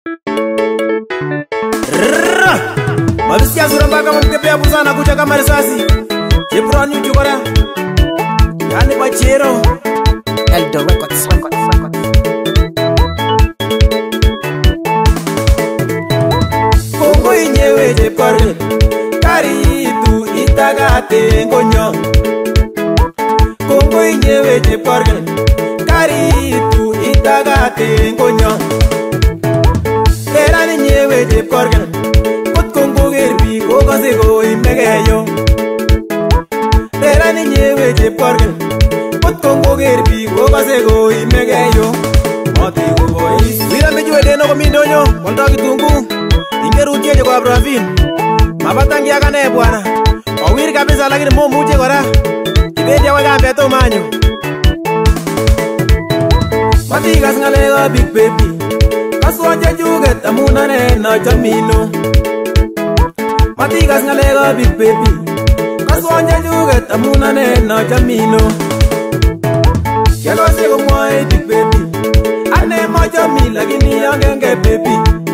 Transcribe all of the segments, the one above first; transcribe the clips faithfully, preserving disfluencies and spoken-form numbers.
Mabisia suramba kama mkepea pusana kucha kama risasi. Jepro nyuju kora yani bachero Eldo Records Kongo inyewe jepkorgen Kari tu itagate ngonyo Kongo inyewe jepkorgen Kari tu itagate ngonyo Terani nyewe jepkorgen Kongo gerbi ko kasi ko imegeyo Terani nyewe jepkorgen Kongo gerbi ko kasi ko imegeyo Moti ko boys Wira mejuwe deno ko mindonyo Konda kitungu Ingeru tieje kwa Bravin Mabatangi akane bwana Owiri kabisa lakini mo muje kora Ibedia waka mbeto manyo Matigas ngalega big baby Kaswaja juget amunane na chamino Matigas ngalega big baby Kaswaja juget amunane na chamino Kelo sego mwae big baby Ane ma chami lakini angenge baby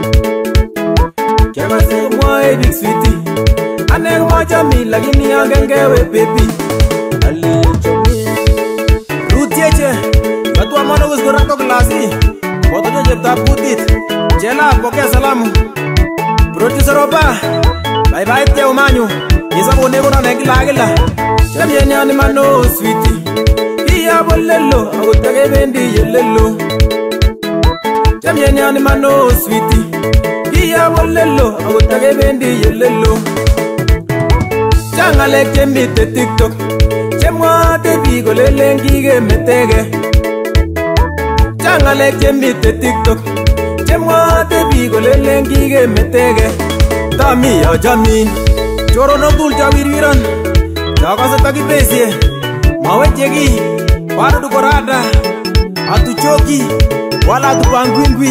Kelo sego mwae big sweetie Ane ma chami lakini angenge we baby Ale chami Rutieche Matua mono gusgurako glasi Boto jo jepta putit Chela pokea salamu Producer Opa Bye bye tia umanyu Isa bone kuna negila gila Chamye nyani mano sweetie Iya bolelo Agutake bendi yelelo Chamye nyani mano sweetie Iya bolelo Agutake bendi yelelo Changale kembite TikTok Chemwa tebi golele ngige metege Changale kembite TikTok Chemwa tebi golele ngige metege Tami ya jami Choro no dulcha wirwiran Chaka se taki pesie Mawe chegi Wadu dukorada Atu choki Wala atu pangwingwi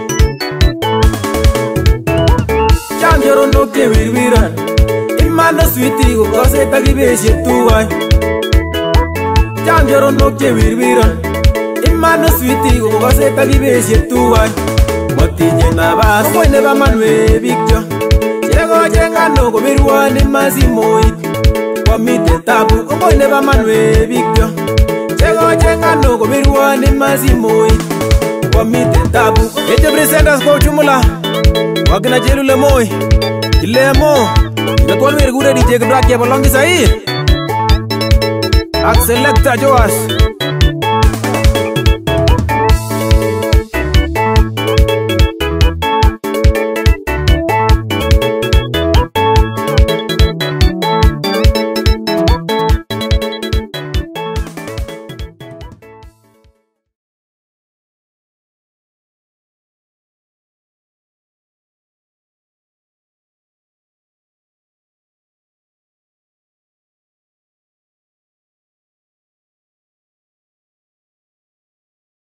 Cham choro no ke wirwiran Imano sweetie Kukose taki pesie tuwai Cham choro no ke wirwiran Imano sweetie Kukose taki pesie tuwai Motinye nabas Kukoi neba manwe bikjo Chego chenga no kumirwa ni mazimoit Kwa mite tabu Kukoi neba manwe bikjo Chego chenga no kumirwa ni mazimoit Kwa mite tabu Eche presenters kwa uchumula Wakina jelu le moi Ile mo Imetualu irgure D J Kibrak ya bolongi sahi Ak selecta Joas